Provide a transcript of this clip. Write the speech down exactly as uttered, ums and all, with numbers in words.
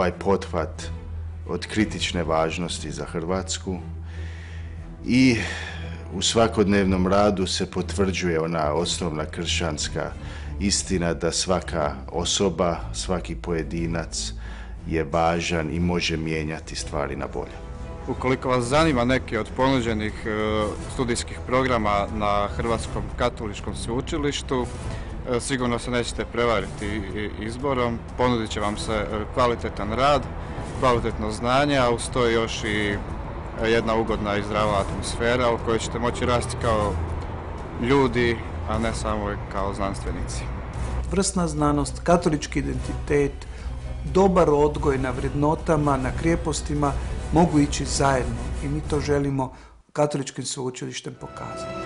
ovaj pothvat od kritične važnosti za Hrvatsku i u svakodnevnom radu se potvrđuje ona osnovna kršćanska istina da svaka osoba, svaki pojedinac je važan i može mijenjati stvari na bolje. Ukoliko vas zanima neki od ponuđenih studijskih programa na Hrvatskom katoličkom sveučilištu, sigurno se nećete prevariti izborom. Ponudit će vam se kvalitetan rad, kvalitetno znanje, a uz to još i jedna ugodna i zdrava atmosfera u kojoj ćete moći rasti kao ljudi, a ne samo kao znanstvenici. Vrsna znanost, katolički identitet, dobar odgoj na vrednotama, na krijepostima mogu ići zajedno i mi to želimo katoličkim sveučilištem pokazati.